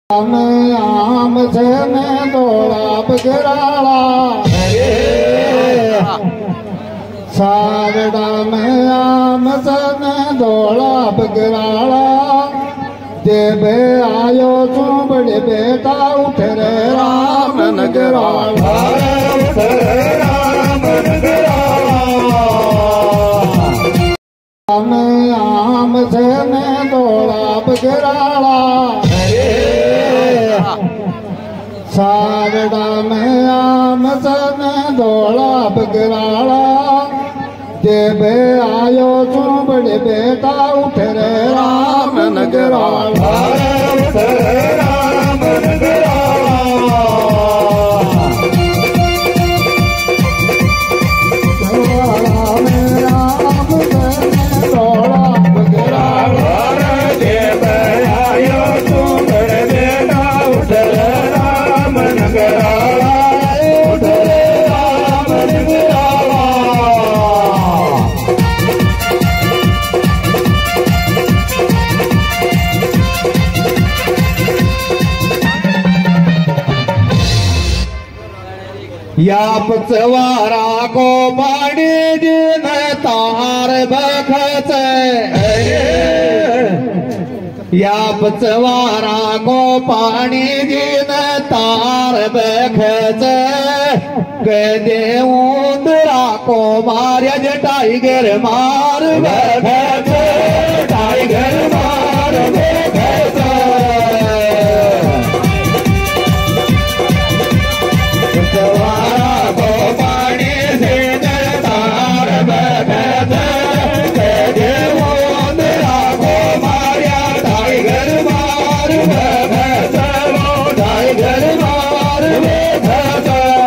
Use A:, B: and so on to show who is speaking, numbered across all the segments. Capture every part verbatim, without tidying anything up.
A: में आम से में दौड़ा बगराड़ा सावड़ा में आम से में दौड़ा बगराड़ा देवे आयो तू बड़े बेटा उठ रे राम नगराड़ा राम नगराड़ा में आम से में दौड़ा बगराड़ा सावड़ा में आम सन दौड़ा बगराड़ा देवे आयो तू बड़े बेटा उठ रे राम नगराड़ा राम नगराड़ा में आम सन दौड़ा बगराड़ा देवे आयो तू बड़े बेटा उठ रे या पचवारा को पानी जिन तार बखत या पचवारा को पानी जिन तार बखत के दे उंदरा को मार टाइगर मार बखत टाइगर मार बखत पचवारा को पानी जिन तार बखत के दे उंदरा को मार टाइगर मार बखत टाइगर मार बखत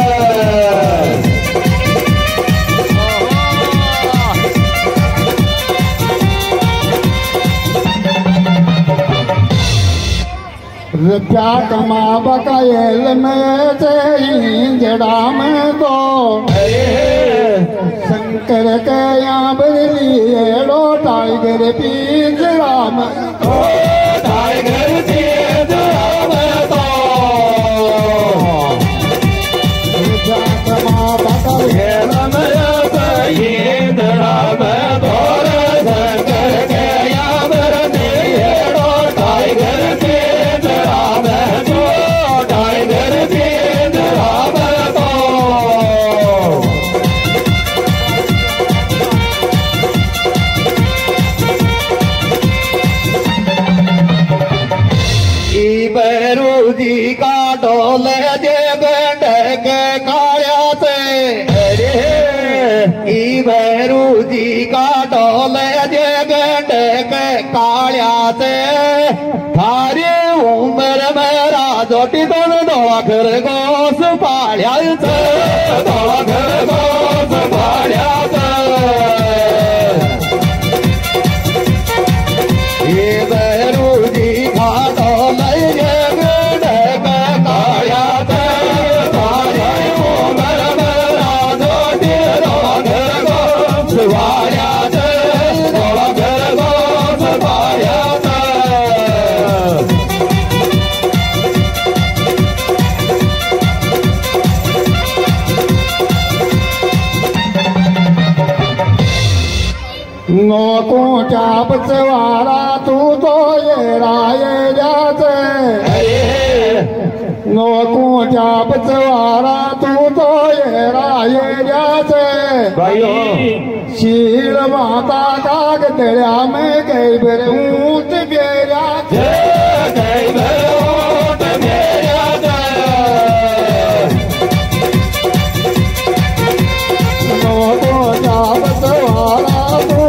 A: रुपया कमा बकायल में से जड़ा में दो शंकर के यहाँ बदली लो टाइगर पीज राम टाइगर पीज राम दो रुपया कमा बकायल में से जड़ा में दो शंकर के यहाँ बदली लो टाइगर पीज राम दो टाइगर पीज राम दो बैरू जी का ढोल जे गंड के काया से ई बैरू जी का ढोल जे गंड के काया से थारी उम्र मेरा जोटी तुम दौड़ा कर गोस पाड़िया से दौड़ा कर गोस पाड़िया से ये बैरू जी का ढोल नो को चाप सवारा तू तो ये राय जाते नो को चाप सवारा तू तो ये राय जाते शील माता का दरिया में गई बेर ऊंट बेरा गई बेर ऊंट बेरा नो को चाप सवारा तू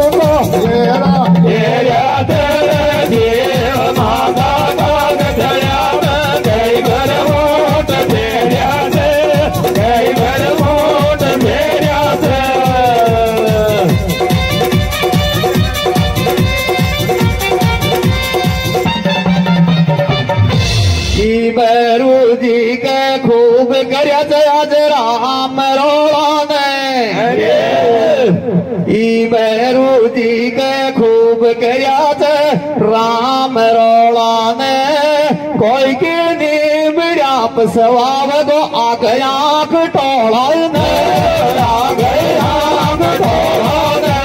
A: बैरू जी के खूब करया आज राम रोड़ा ने ई बैरू जी के खूब करया राम रोड़ा ने
B: कोई के नीमड़ा पसवाव गो आ गया कटोला ने आ गया कटोला ने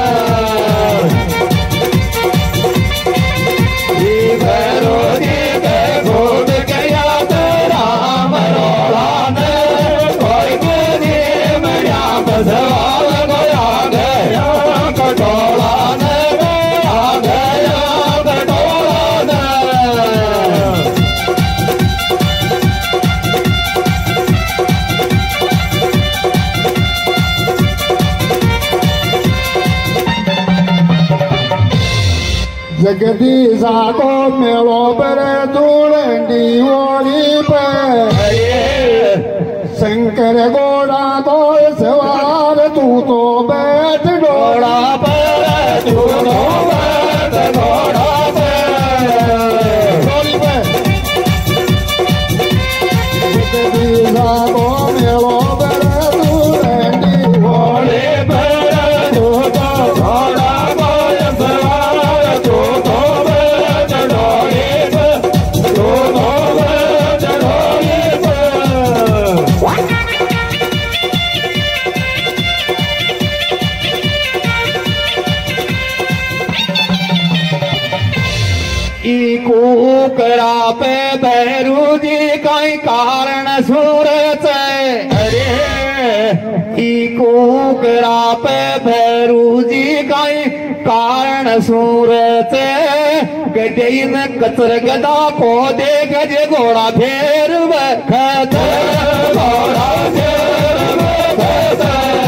B: जी भैरो जी के घोट गया तेरा मरोड़ा ने कोई के नीमड़ा पसवाव गो आ गया कटोला ने आ गया कटोला ने
A: जगदीशा को मेलो पर धूलंडी ओरी पे शंकर घोड़ा तो सवार तू तो बैठ घोड़ा
B: पर तू तो बैठ घोड़ा
A: पे जगदीशा को मेलो पर धूलंडी
B: घोड़े पर तू तो घोड़ा पर सवार तू तो बैठ घोड़े पर तू तो बैठ घोड़े पर ई कुकड़ा पे भैरू जी कई कारण सूरत अरे ई कुकड़ा पे भैरू जी कई कारण सूरत गजई न कचर गदा को दे गज घोड़ा फेर वखत घोड़ा फेर वखत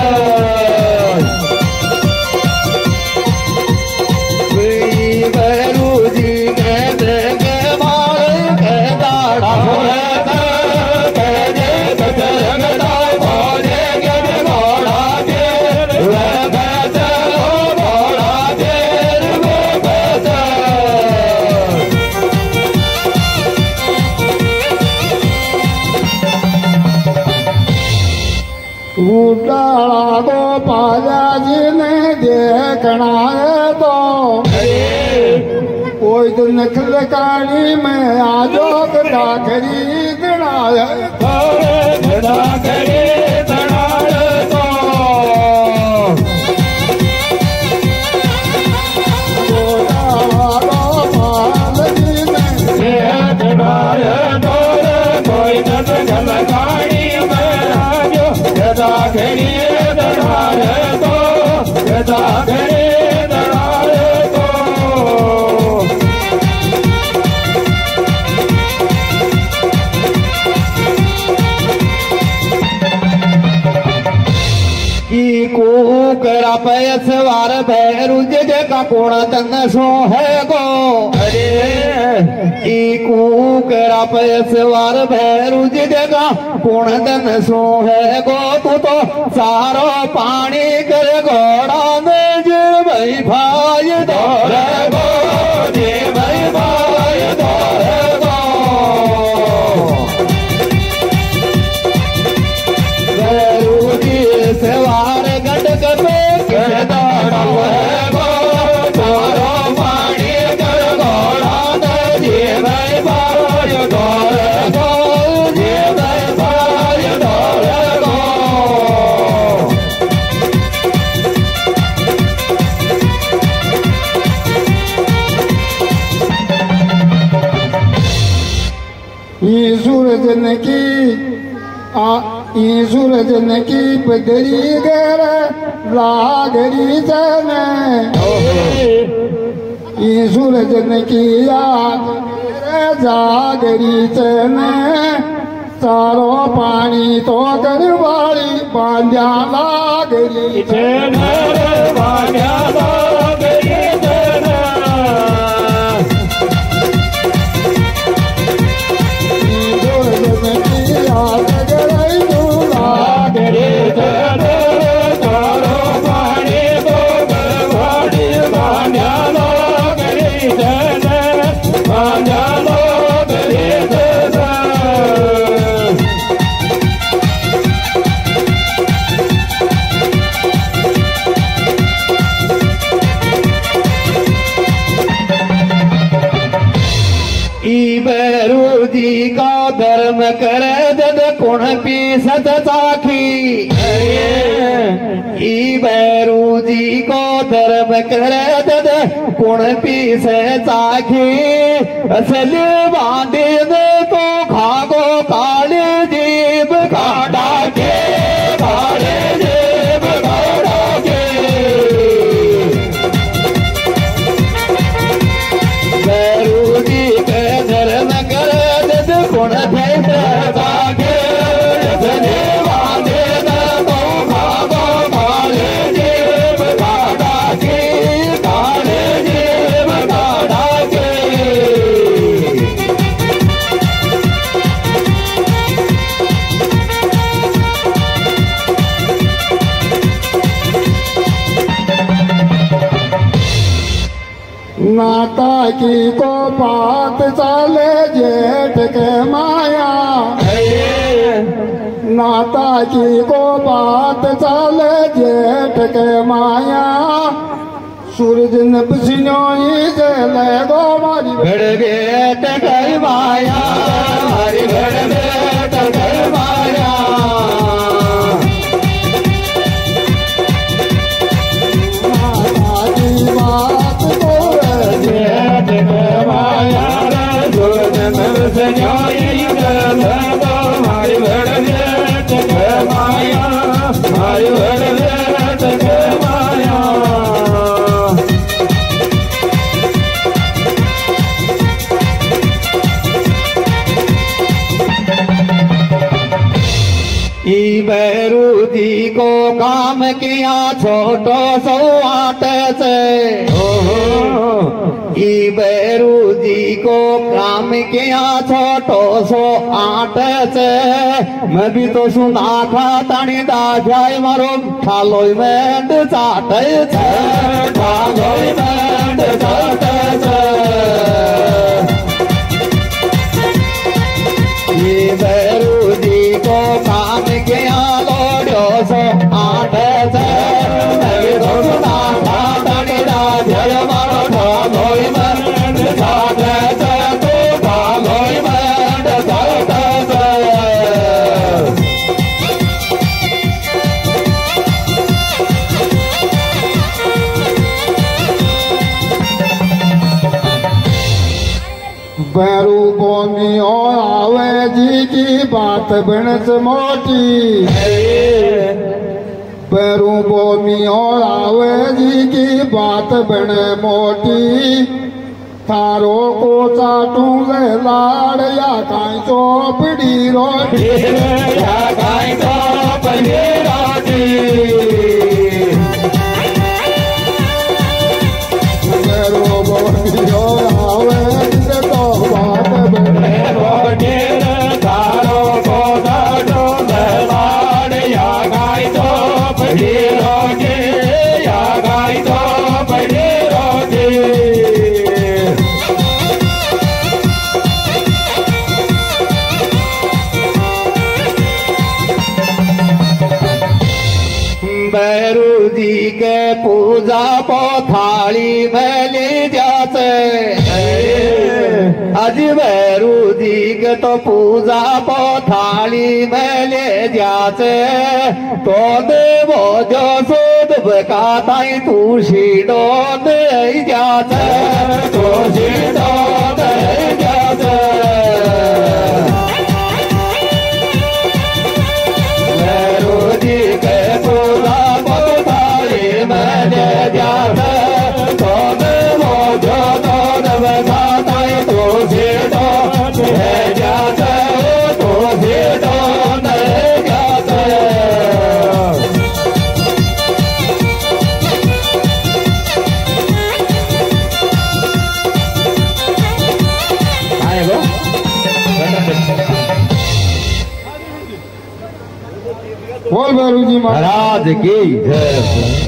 B: भैरू जी कहते के माल के दाड़ा होता कहते कचर गदा को दे गज घोड़ा फेर वखत घोड़ा फेर वखत
A: उड़ाला को पाजा जी ने देखना है तो कोई तो नखल कहानी में आजो गदा खरीदना है
B: गदा खरीदना तो
A: उड़ाला को पाजा जी ने
B: देखना है तो कोई नखल कहानी में आजो गदा खरीदना है तो गदा खरीदना है तो ई कुकड़ा पे सवार भैरू जगह कोण तन सो है गो अरे ई कुकड़ा पे सवार भैरू जगह कोण तन सो है गो तू तो सारो पानी कर घोड़ा ने जे भाई भाई दौड़ गो जे भाई भाई दौड़ गो भैरू जी सवार गटक पे कहता है गो सारो पानी कर घोड़ा ने जे भाई भाई दौड़ गो जे भाई भाई दौड़ गो
A: ये सूरज न की आ ये सूरज न की पदरी गर लागरी जन ये सूरज न की याद जागरी चन सारो पानी तो करवाली बांध्या लागरी
B: चन बांध्या लागरी चन भैरू जी का धर्म करे जद कुण पीसत साखी। ई भैरू जी को धर्म करे जद कुण पीसे साखी। असल बांधे तो खागो काले जीव काटा के काले जीव काटा के। भैरू जी के धर्म करे जद कुण पीसे साखी। असल बांधे तो खागो काले जीव काटा के काले जीव काटा के।
A: नाता की को बात चाले जेठ के माया। नाता की को बात चाले जेठ के माया। सूरज न पसीनोई जले गो मारी
B: भड़ गेट कर माया हरी भड़ गेट कर माया।
A: नाता की बात को
B: जेठ कर माया सूरज न पसीनोई जले गो हरी भड़ गेट कर माया हरी भड़ गेट कर माया। ई भैरू जी को काम किया छोटो सो आट से। ई भैरू जी को काम किया छोटो सो आट से। मैं भी तो सुना खा तानी दाझाई मारो ठालोई में चाट से ठालोई में चाट से। ई भैरू जी को काम किया लोड़ो सो आठ से। मैं तो सुना था तानी दाझाई मारो ठालोई में चाट से तो ठालोई में चाट से।
A: भैरू बोनी और आवे जी की बात बिनस मोटी। भैरू बोनी और आवे जी की बात बिन मोटी। थारो को चाटू ले लाड़ या काई चोपड़ी रोटी।
B: या गाय तो पहले राजी
A: भैरू बोनी और आवे जी तो बात बिन
B: रोटे तारो को दाडो लाड़ या गाय तो पहले रोटे या गाय तो पहले रोटे। भैरू जी के पूजा पो थाली में ले जाते। अज भैरू जी के तो पूजा पो थाली में ले जाते। तो देवो जो सूद बकाता तू शीडो दे जाते तो शीडो दे जाते। भैरू जी के पूजा पो थाली में ले जाते। तो देवो जो दूध बकाता तू शीडो दे जाते तो शीडो दे जाते। आएगो
A: बोल भैरू जी महाराज
B: महाराज की जय।